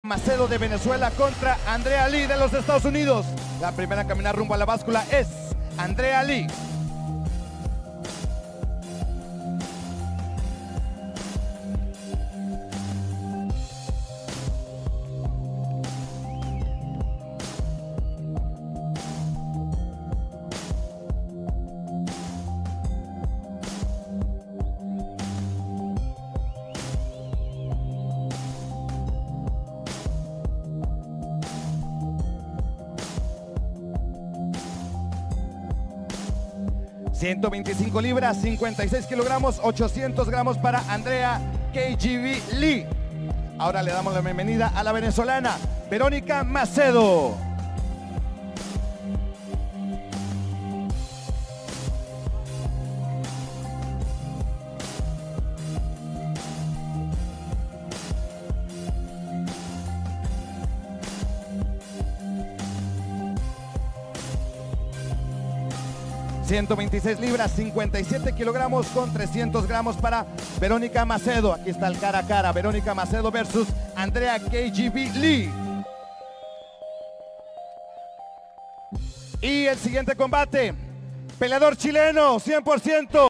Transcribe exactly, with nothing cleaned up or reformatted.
Macedo de Venezuela contra Andrea Lee de los Estados Unidos. La primera en caminar rumbo a la báscula es Andrea Lee. ciento veinticinco libras, cincuenta y seis kilogramos, ochocientos gramos para Andrea K G B Lee. Ahora le damos la bienvenida a la venezolana Verónica Macedo. ciento veintiséis libras, cincuenta y siete kilogramos con trescientos gramos para Verónica Macedo. Aquí está el cara a cara, Verónica Macedo versus Andrea K G B Lee. Y el siguiente combate, peleador chileno, cien por ciento.